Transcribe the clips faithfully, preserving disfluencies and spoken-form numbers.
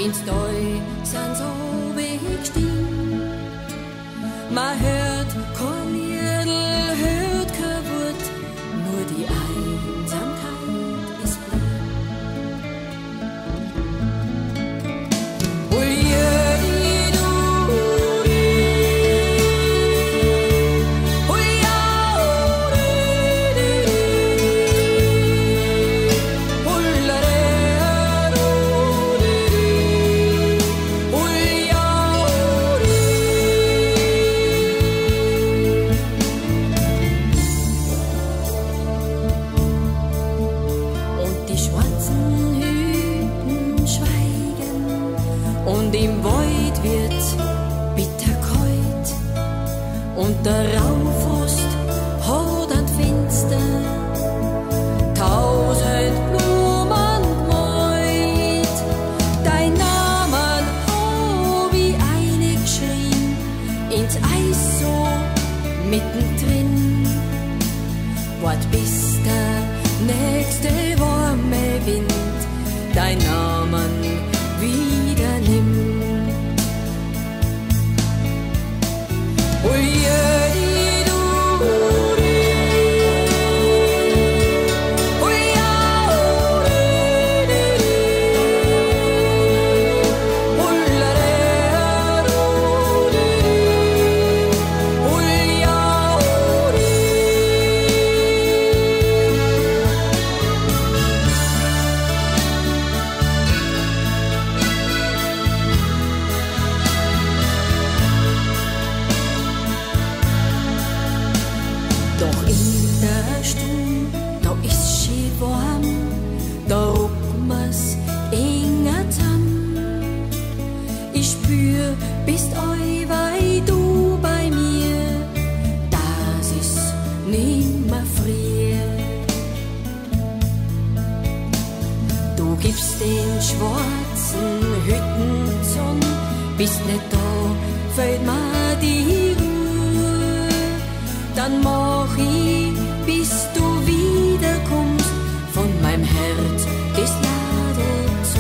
ins Tal sind so weggestiegen. Man hört kein Liedl, hört kein Wort, nur die Einsamkeit ist blieb. Und im Wald wird's bitter kalt und der Rauchfrost hat an Fenster tausend Blumen gemalt. Dein Namen hab ich eingeschrien ins Eis so mittendrin. Wart bis der nächste warme Wind dein Namen wieder nimmt. Doch in der Stube, da ist schön warm, da ruckt mir's enger zusammen. Ich spür, bist eu, weil du bei mir, das ist nimmer frier. Du gibst den schwarzen Hütten Sonn, bist nicht da, fällt mir die Ruhe. Dann mach ich, bis du wiederkommst, von meinem Herz gehst Lade zu.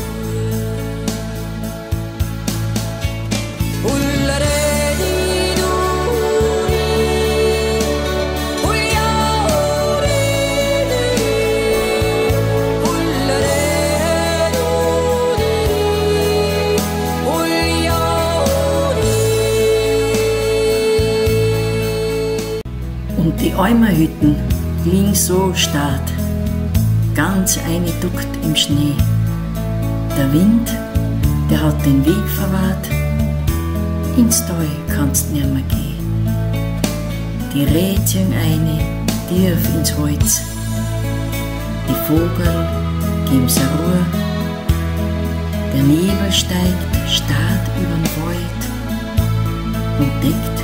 Und die Eimerhütten liegen so stark, ganz eingeduckt im Schnee. Der Wind, der hat den Weg verwahrt, ins Tal kannst nimmer gehen. Die Reh ziehen eine tief ins Holz, die Vogel geben's a Ruhe, der Nebel steigt stark übern Wald und deckt